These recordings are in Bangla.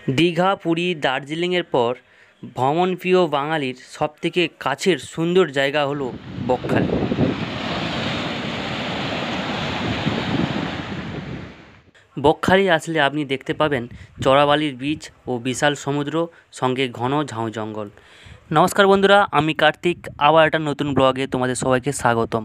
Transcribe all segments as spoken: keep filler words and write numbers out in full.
দীঘা, পুরী, দার্জিলিংয়ের পর ভ্রমণপ্রিয় বাঙালির সবথেকে কাছের সুন্দর জায়গা হলো বকখালি। বকখালি আসলে আপনি দেখতে পাবেন চড়াবালির বীচ ও বিশাল সমুদ্র, সঙ্গে ঘন ঝাউ জঙ্গল। নমস্কার বন্ধুরা, আমি কার্তিক, আবার একটা নতুন ব্লগে তোমাদের সবাইকে স্বাগতম।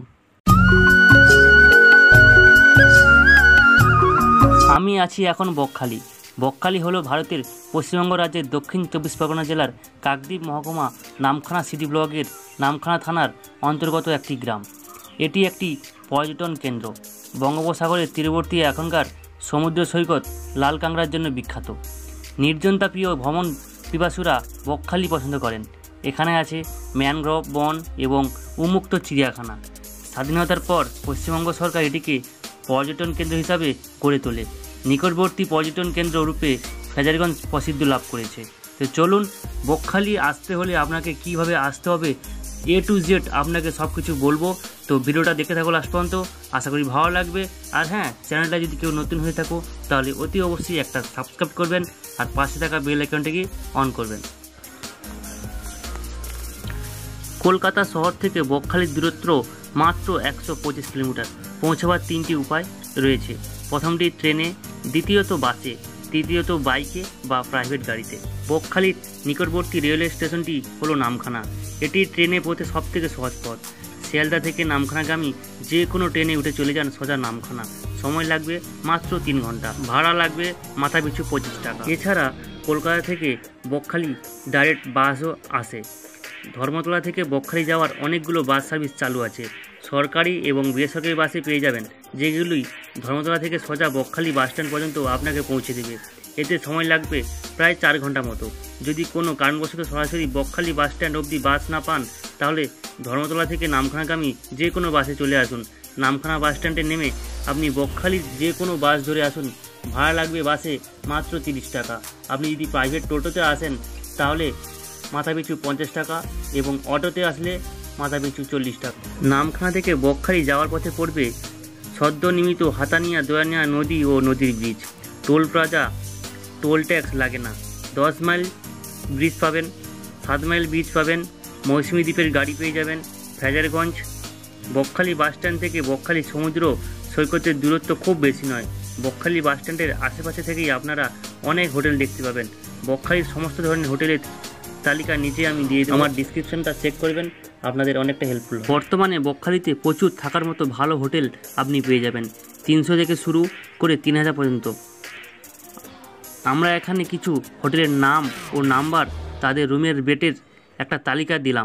আমি আছি এখন বকখালি। বকখালি হলো ভারতের পশ্চিমবঙ্গ রাজ্যের দক্ষিণ চব্বিশ পরগনা জেলার কাকদ্বীপ মহকুমা নামখানা সিটি ব্লকের নামখানা থানার অন্তর্গত একটি গ্রাম। এটি একটি পর্যটন কেন্দ্র। বঙ্গোপসাগরের তীরবর্তী এখনকার সমুদ্র সৈকত লাল কাঁকড়ার জন্য বিখ্যাত। নির্জনতাপ্রিয় ভ্রমণ পিপাসুরা বকখালি পছন্দ করেন। এখানে আছে ম্যানগ্রোভ বন এবং উন্মুক্ত চিড়িয়াখানা। স্বাধীনতার পর পশ্চিমবঙ্গ সরকার এটিকে পর্যটন কেন্দ্র হিসাবে গড়ে তোলে। নিকটবর্তী পর্যটন কেন্দ্র রূপে ফ্রেজারগঞ্জ প্রসিদ্ধি লাভ করেছে। তো চলুন, বকখালি আসতে হলে আপনাকে কিভাবে আসতে হবে এ টু জেড আপনাকে সব কিছু বলবো। তো ভিডিওটা দেখে থাকো লাস্ট পর্যন্ত, আশা করি ভালো লাগবে। আর হ্যাঁ, চ্যানেলটা যদি কেউ নতুন হয়ে থাকো তাহলে অতি অবশ্যই একটা সাবস্ক্রাইব করবেন আর পাশে থাকা বেল আইকনটিকে অন করবেন। কলকাতা শহর থেকে বকখালির দূরত্ব মাত্র একশো পঁচিশ কিলোমিটার। পৌঁছাবার তিনটি উপায় রয়েছে। প্রথমটি ট্রেনে, দ্বিতীয়ত বাসে, তৃতীয়ত বাইকে বা প্রাইভেট গাড়িতে। বকখালির নিকটবর্তী রেলওয়ে স্টেশনটি হলো নামখানা। এটি ট্রেনে পৌঁছে সব থেকে সহজ পথ। শিয়ালদা থেকে নামখানাগামী যে কোনো ট্রেনে উঠে চলে যান সোজা নামখানা। সময় লাগবে মাত্র তিন ঘন্টা। ভাড়া লাগবে মাথা পিছু পঁচিশ টাকা। এছাড়া কলকাতা থেকে বকখালি ডাইরেক্ট বাসও আসে। ধর্মতলা থেকে বকখালি যাওয়ার অনেকগুলো বাস সার্ভিস চালু আছে। সরকারি এবং বেসরকারি বাসে পেয়ে যাবেন, যেগুলি ধর্মতলা থেকে সোজা বকখালি বাসস্ট্যান্ড পর্যন্ত আপনাকে পৌঁছে দেবে। এতে সময় লাগবে প্রায় চার ঘন্টা মতো। যদি কোনো কারণবশত সরাসরি বকখালি বাসস্ট্যান্ড অবধি বাস না পান, তাহলে ধর্মতলা থেকে নামখানাগামী যে কোনো বাসে চলে আসুন। নামখানা বাসস্ট্যান্ডে নেমে আপনি বকখালির যে কোনো বাস ধরে আসুন। ভাড়া লাগবে বাসে মাত্র তিরিশ টাকা। আপনি যদি প্রাইভেট টোটোতে আসেন তাহলে মাথাপিছু পঞ্চাশ টাকা এবং অটোতে আসলে মাথাপিছু চল্লিশ টাকা। নামখানা থেকে বকখালি যাওয়ার পথে পড়বে সদ্য নির্মিত হাতানিয়া দয়ানিয়া নদী ও নদীর bridge. Toll plaza, toll tax লাগে না। দশ মাইল ব্রিজ পাবেন, সাত মাইল ব্রিজ পাবেন, মৌসুমী দ্বীপের গাড়ি পেয়ে যাবেন। ফ্রেজারগঞ্জ বকখালি বাসস্ট্যান্ড থেকে বকখালি সমুদ্র সৈকতের দূরত্ব খুব বেশি নয়। বকখালি বাসস্ট্যান্ডের আশেপাশে থেকেই আপনারা অনেক হোটেল দেখতে পাবেন। বকখালির সমস্ত ধরনের হোটেলের তালিকা নিচে আমি দিয়ে দেবো, আমার ডিসক্রিপশনটা চেক করবেন, আপনাদের অনেকটা হেল্পফুল। বর্তমানে বকখালিতে প্রচুর থাকার মতো ভালো হোটেল আপনি পেয়ে যাবেন, তিনশো থেকে শুরু করে তিন হাজার পর্যন্ত। আমরা এখানে কিছু হোটেলের নাম ও নাম্বার, তাদের রুমের রেটের একটা তালিকা দিলাম।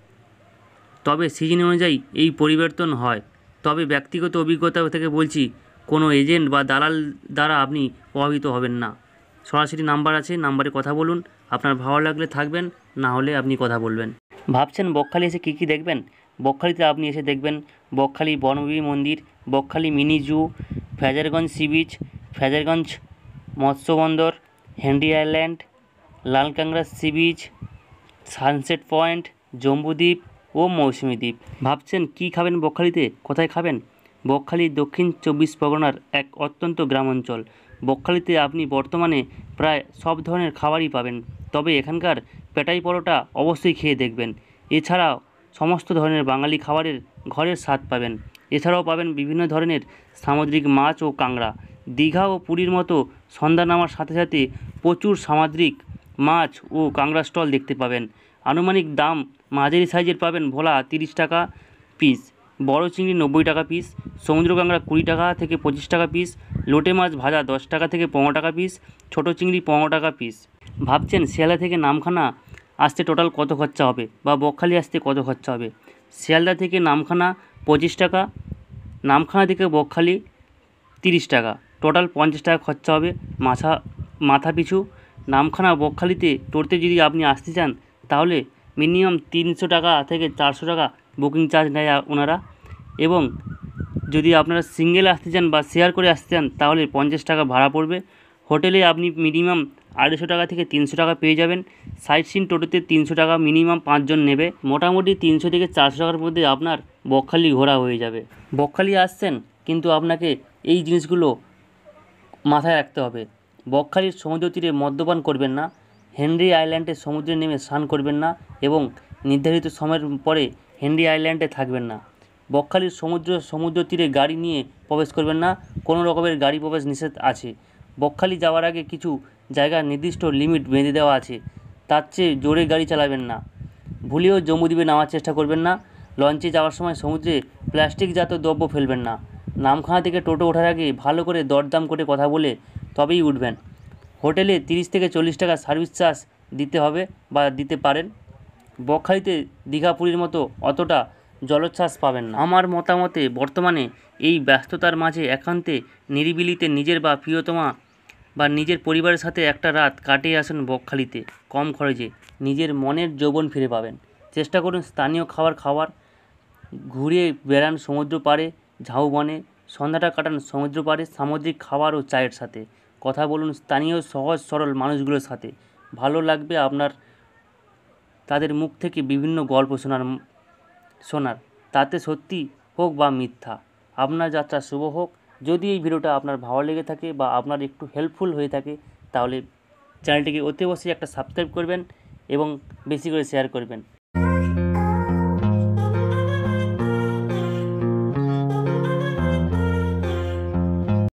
তবে সিজন অনুযায়ী এই পরিবর্তন হয়। তবে ব্যক্তিগত অভিজ্ঞতা থেকে বলছি, কোনো এজেন্ট বা দালাল দ্বারা আপনি প্রভাবিত হবেন না। সরাসরি নাম্বার আছে, নাম্বারে কথা বলুন। আপনার ভালো লাগলে থাকবেন, না হলে আপনি কথা বলবেন। ভাবছেন বকখালি এসে কী কী দেখবেন? বকখালিতে আপনি এসে দেখবেন বকখালি বনবিবি মন্দির, Bakkhali mini zoo, Fraserganj sea beach, Fraserganj মৎস্য বন্দর, হেনরি আইল্যান্ড, লাল কাঁকড়া sea beach, sunset point, Jambudwip ও মৌসুমী দ্বীপ। ভাবছেন কী খাবেন বকখালিতে? কোথায় খাবেন? বকখালি দক্ষিণ চব্বিশ পরগনার এক অত্যন্ত গ্রাম অঞ্চল। বকখালিতে আপনি বর্তমানে প্রায় সব ধরনের খাবারই পাবেন। তবে এখানকার পেটাই পরোটা অবশ্যই খেয়ে দেখবেন। এছাড়াও সমস্ত ধরনের বাঙালি খাবারের ঘরের স্বাদ পাবেন। এছাড়াও পাবেন বিভিন্ন ধরনের সামুদ্রিক মাছ ও কাঁকড়া। দীঘা ও পুরীর মতো সন্ধ্যা নামার সাথে সাথে প্রচুর সামুদ্রিক মাছ ও কাঁকড়া স্টল দেখতে পাবেন। আনুমানিক দাম মাঝারি সাইজের পাবেন ভোলা তিরিশ টাকা পিস, বড় চিংড়ি নব্বই টাকা পিস, সমুদ্র কাঁকড়া কুড়ি টাকা থেকে পঁচিশ টাকা পিস, লোটে মাছ ভাজা দশ টাকা থেকে পনেরো টাকা পিস, ছোটো চিংড়ি পনেরো টাকা পিস। ভাবছেন শিয়ালদা থেকে নামখানা আসতে টোটাল কত খরচা হবে বা বকখালি আসতে কত খরচা হবে? শিয়ালদা থেকে নামখানা পঁচিশ টাকা, নামখানা থেকে বকখালি তিরিশ টাকা, টোটাল পঞ্চাশ টাকা খরচা হবে মাথা মাথা পিছু। নামখানা বকখালিতে টোটোতে যদি আপনি আসতে চান তাহলে মিনিমাম তিনশো টাকা থেকে চারশো টাকা বুকিং চার্জ নেয় ওনারা। এবং যদি আপনারা সিঙ্গেল আসতে চান বা শেয়ার করে আসতে চান তাহলে পঞ্চাশ টাকা ভাড়া পড়বে। হোটেলে আপনি মিনিমাম আড়াইশো টাকা থেকে তিনশো টাকা পেয়ে যাবেন। সাইট সিন টোটোতে তিনশো টাকা মিনিমাম পাঁচজন নেবে। মোটামুটি তিনশো থেকে চারশো টাকার মধ্যে আপনার বকখালি ঘোরা হয়ে যাবে। বকখালি আসছেন কিন্তু আপনাকে এই জিনিসগুলো মাথায় রাখতে হবে। বকখালির সমুদ্র তীরে মদ্যপান করবেন না। হেনরি আইল্যান্ডে সমুদ্রে নেমে স্নান করবেন না এবং নির্ধারিত সময়ের পরে হেনরি আইল্যান্ডে থাকবেন না। বকখালির সমুদ্র সমুদ্র তীরে গাড়ি নিয়ে প্রবেশ করবেন না, কোনো রকমের গাড়ি প্রবেশ নিষেধ আছে। বকখালি যাওয়ার আগে কিছু জায়গার নির্দিষ্ট লিমিট বেঁধে দেওয়া আছে, তার চেয়ে জোরে গাড়ি চালাবেন না। ভুলেও জম্বুদ্বীপে নামার চেষ্টা করবেন না। লঞ্চে যাওয়ার সময় সমুদ্রে প্লাস্টিকজাত দ্রব্য ফেলবেন না। নামখানা থেকে টোটো ওঠার আগে ভালো করে দরদাম করে কথা বলে তবেই উঠবেন। হোটেলে তিরিশ থেকে চল্লিশ টাকা সার্ভিস চার্জ দিতে হবে বা দিতে পারেন। বকখালিতে দীঘা পুরীর মতো অতটা জলোচ্ছ্বাস পাবেন না। আমার মতামতে বর্তমানে এই ব্যস্ততার মাঝে একান্তে নিরিবিলিতে নিজের বা প্রিয়তমা বা নিজের পরিবারের সাথে একটা রাত কাটিয়ে আসুন বকখালিতে। কম খরচে নিজের মনের যৌবন ফিরে পাবেন। চেষ্টা করুন স্থানীয় খাবার খাওয়ার, ঘুরে বেড়ান সমুদ্র পাড়ে ঝাউবনে, সন্ধ্যাটা কাটান সমুদ্র পাড়ে সামুদ্রিক খাবার ও চায়ের সাথে। কথা বলুন স্থানীয় সহজ সরল মানুষগুলোর সাথে, ভালো লাগবে আপনার তাদের মুখ থেকে বিভিন্ন গল্প শোনার শোনার তাতে সত্যি হোক বা মিথ্যা। আপনার যাত্রা শুভ হোক। যদি এই ভিডিওটা আপনার ভালো লেগে থাকে বা আপনার একটু হেল্পফুল হয়ে থাকে তাহলে চ্যানেলটিকে অতি অবশ্যই একটা সাবস্ক্রাইব করবেন এবং বেশি করে শেয়ার করবেন।